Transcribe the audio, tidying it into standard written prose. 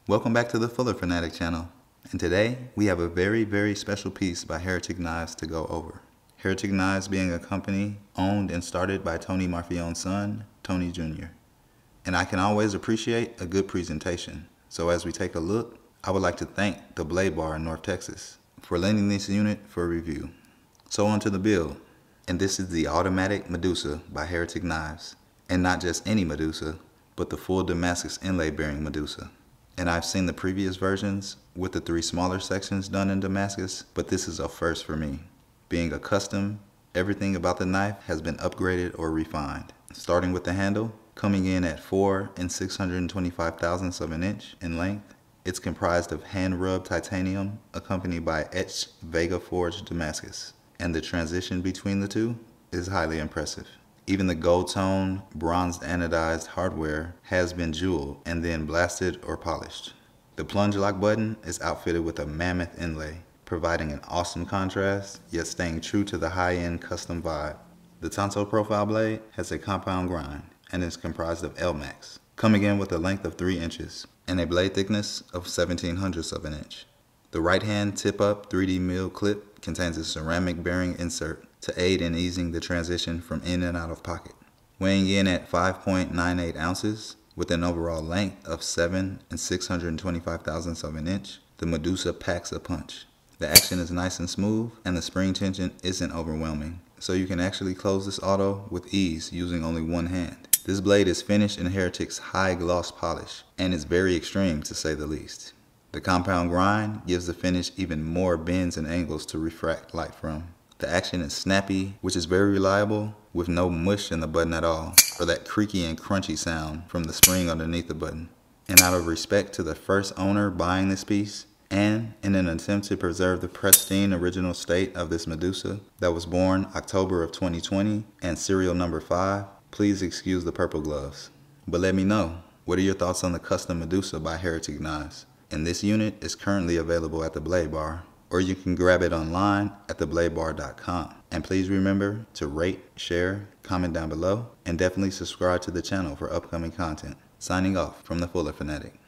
Welcome back to the Fuller Fanatic channel, and today we have a very special piece by Heretic Knives to go over. Heretic Knives being a company owned and started by Tony Marfione's son, Tony Jr. And I can always appreciate a good presentation, so as we take a look, I would like to thank the Blade Bar in North Texas for lending this unit for review. So on to the build, and this is the Automatic Medusa by Heretic Knives, and not just any Medusa, but the full Damascus inlay bearing Medusa. And I've seen the previous versions with the 3 smaller sections done in Damascus, but this is a first for me. Being a custom, everything about the knife has been upgraded or refined. Starting with the handle, coming in at 4 625 thousandths of an inch in length. It's comprised of hand-rubbed titanium accompanied by etched Vega forged Damascus. And the transition between the two is highly impressive. Even the gold tone, bronzed anodized hardware has been jeweled and then blasted or polished. The plunge lock button is outfitted with a mammoth inlay, providing an awesome contrast, yet staying true to the high-end custom vibe. The Tanto profile blade has a compound grind and is comprised of L-Max, coming in with a length of 3 inches and a blade thickness of 17/100ths of an inch. The right-hand tip-up 3D mill clip contains a ceramic bearing insert to aid in easing the transition from in and out of pocket. Weighing in at 5.98 ounces with an overall length of 7 625 thousandths of an inch, the Medusa packs a punch. The action is nice and smooth, and the spring tension isn't overwhelming, so you can actually close this auto with ease using only one hand. This blade is finished in Heretic's high gloss polish, and is very extreme to say the least. The compound grind gives the finish even more bends and angles to refract light from. The action is snappy, which is very reliable, with no mush in the button at all, or that creaky and crunchy sound from the spring underneath the button. And out of respect to the first owner buying this piece, and in an attempt to preserve the pristine original state of this Medusa that was born October of 2020 and serial number 5, please excuse the purple gloves. But let me know, what are your thoughts on the custom Medusa by Heretic Knives? And this unit is currently available at the Blade Bar, or you can grab it online at thebladebar.com. And please remember to rate, share, comment down below, and definitely subscribe to the channel for upcoming content. Signing off from the Fuller Fanatic.